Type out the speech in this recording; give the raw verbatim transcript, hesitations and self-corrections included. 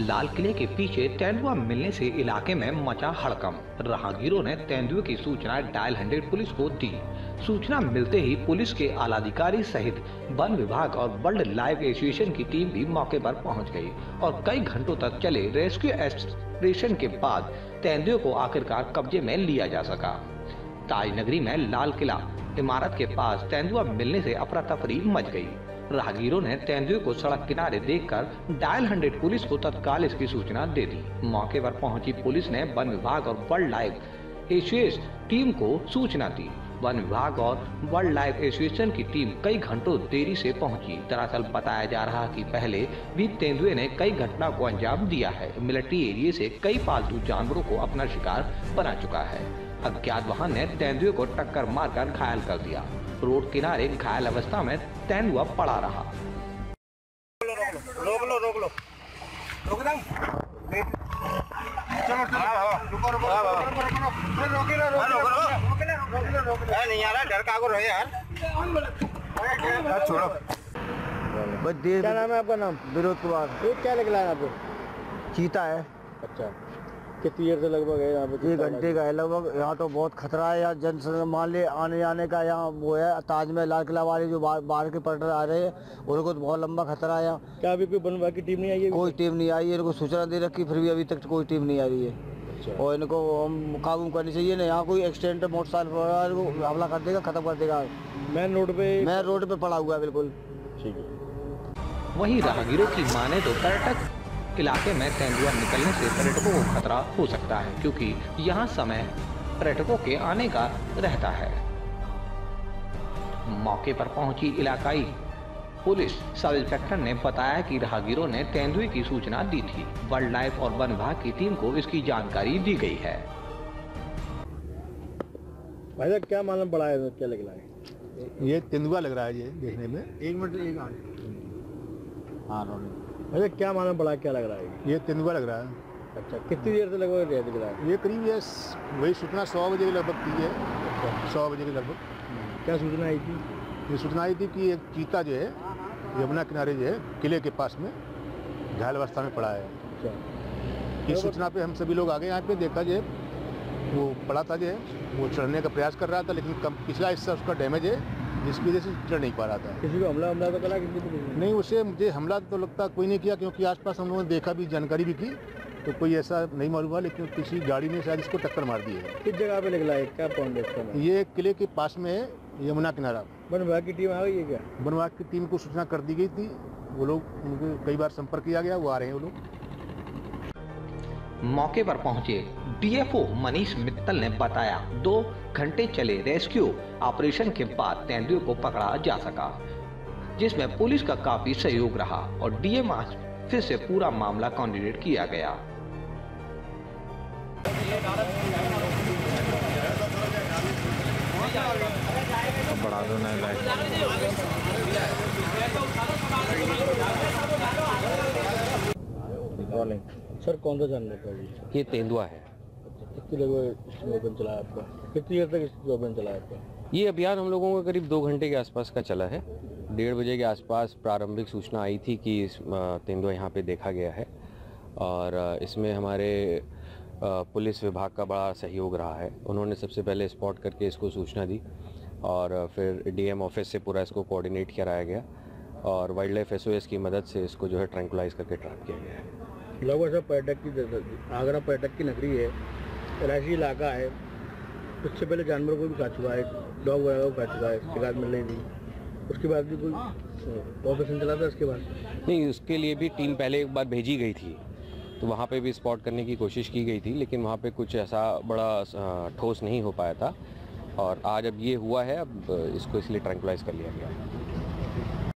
लाल किले के पीछे तेंदुआ मिलने से इलाके में मचा हड़कंप। राहगीरों ने तेंदुए की सूचना डायल हंड्रेड पुलिस को दी। सूचना मिलते ही पुलिस के आलाधिकारी सहित वन विभाग और वर्ल्ड लाइफ एसोसिएशन की टीम भी मौके पर पहुंच गई और कई घंटों तक चले रेस्क्यू ऑपरेशन के बाद तेंदुए को आखिरकार कब्जे में लिया जा सका। ताजनगरी में लाल किला इमारत के पास तेंदुआ मिलने से अफरा तफरी मच गई। राहगीरों ने तेंदुए को सड़क किनारे देखकर डायल हंड्रेड पुलिस को तत्काल इसकी सूचना दे दी। मौके पर पहुंची पुलिस ने वन विभाग और वर्ल्ड लाइफ एसोसिएशन टीम को सूचना दी। वन विभाग और वर्ल्ड लाइफ एसोसिएशन की टीम कई घंटों देरी से पहुंची। दरअसल बताया जा रहा कि पहले भी तेंदुए ने कई घटना को अंजाम दिया है। मिलिट्री एरिया से कई पालतू जानवरों को अपना शिकार बना चुका है। अज्ञात वाहन ने तेंदुए को टक्कर मारकर घायल कर दिया। रोड किनारे घायल अवस्था में तेंदुआ पड़ा रहा। रोक लो रोक लो रोक दो चलो रुको रुको रोक लो रोक लो नहीं आ रहा डर का को रहे यार छोड़ो। क्या नाम है आपका? नाम विनोद कुमार। ये क्या निकला है आपको? चीता है। अच्छा, कितनी देर से लगभग है यहाँ पे? एक घंटे का है लगभग। यहाँ तो बहुत खतरा है। यहाँ जन मान ले आने जाने का यहाँ वो है। ताज में लाल किला वाले जो बाहर के पर्यटक आ रहे हैं उनको तो बहुत लंबा खतरा है यहाँ। क्या अभी कोई वन विभाग की टीम नहीं आई है? कोई टीम नहीं आई है। इनको सूचना दे रखी फिर भी अभी तक कोई टीम नहीं आ रही है। अच्छा। और इनको हम काबू करनी चाहिए ना। यहाँ कोई एक्सीडेंट मोटरसाइकिल हमला कर देगा, खत्म कर देगा। मेन रोड पे मेन रोड पे पड़ा हुआ है बिल्कुल। ठीक है। वहीं राहगीरों की माने तो पर्यटक इलाके में तेंदुआ निकलने से पर्यटकों को खतरा हो सकता है, क्योंकि यहाँ समय पर्यटकों के आने का रहता है। मौके पर पहुंची इलाकाई पुलिस सब इंस्पेक्टर ने बताया कि राहगीरों ने तेंदुए की सूचना दी थी। वाइल्ड लाइफ और वन विभाग की टीम को इसकी जानकारी दी गई है। भाई साहब क्या मालूम पड़ा है? क्या लग रहा है? ये तेंदुआ लग रहा है ये देखने में। एक मिनट एक हाँ अरे क्या मालूम पड़ा? क्या लग रहा है? ये तेंदुआ लग रहा है। अच्छा, कितनी देर से लगभग दिख रहा है? ये करीब ये वही सूचना सौ बजे के लगभग थी। है सौ बजे के लगभग। क्या सूचना आई थी? ये सूचना आई थी कि एक चीता जो है यमुना किनारे जो है किले के पास में घायल अवस्था में पड़ा है। अच्छा, इस सूचना पे हम सभी लोग आ गए। यहाँ पे देखा जो है वो पड़ा था जो है वो चढ़ने का प्रयास कर रहा था, लेकिन कम पिछला हिस्सा उसका डैमेज है जिसकी वजह से चढ़ नहीं पा रहा था। किसी को हमला हमला तो करा? किसी को नहीं, उसे मुझे हमला तो लगता कोई नहीं किया, क्योंकि आसपास हम लोगों ने देखा भी, जानकारी भी की, तो कोई ऐसा नहीं मालूम हुआ। लेकिन किसी गाड़ी ने शायद इसको टक्कर मार दी है। किस जगह पे निकला है? क्या पॉइंट है इसका? ये किले के पास में है, यमुना किनारा। वन विभाग की टीम आ गई है क्या? वन विभाग की टीम को सूचना कर दी गई थी। वो लोग, उनको कई बार संपर्क किया गया, वो आ रहे हैं वो लोग। मौके पर पहुंचे डीएफओ मनीष मित्तल ने बताया, दो घंटे चले रेस्क्यू ऑपरेशन के बाद तेंदुए को पकड़ा जा सका, जिसमें पुलिस का काफी सहयोग रहा और डीएम फिर से पूरा मामला कोऑर्डिनेट किया गया। बढ़ा दो ना लाइट। सर कौन सा जानवर था? ये तेंदुआ है। कितनी लगभग अभियान चला आपका? कितनी देर तक इस अभियान चला आपका? ये अभियान हम लोगों को करीब दो घंटे के आसपास का चला है। डेढ़ बजे के आसपास प्रारंभिक सूचना आई थी कि इस तेंदुआ यहाँ पे देखा गया है और इसमें हमारे पुलिस विभाग का बड़ा सहयोग रहा है। उन्होंने सबसे पहले स्पॉट करके इसको सूचना दी और फिर डीएम ऑफिस से पूरा इसको कोऑर्डिनेट कराया गया और वाइल्ड लाइफ एसओएस की मदद से इसको जो है ट्रैंकुलाइज करके ट्रैप किया गया है। लगभग सब पर्यटक की आगरा पर्यटक की नगरी है, रहायशी इलाका है। उससे पहले जानवरों को भी खा चुका है, डॉग वगैरह को खा चुका है, शिकार मिल रही थी। उसके बाद भी कोई ऑपरेशन चला था उसके बाद? नहीं, उसके लिए भी टीम पहले एक बार भेजी गई थी, तो वहाँ पे भी स्पॉट करने की कोशिश की गई थी, लेकिन वहाँ पे कुछ ऐसा बड़ा ठोस नहीं हो पाया था और आज अब ये हुआ है, अब इसको इसलिए ट्रैंकुलाइज कर लिया गया।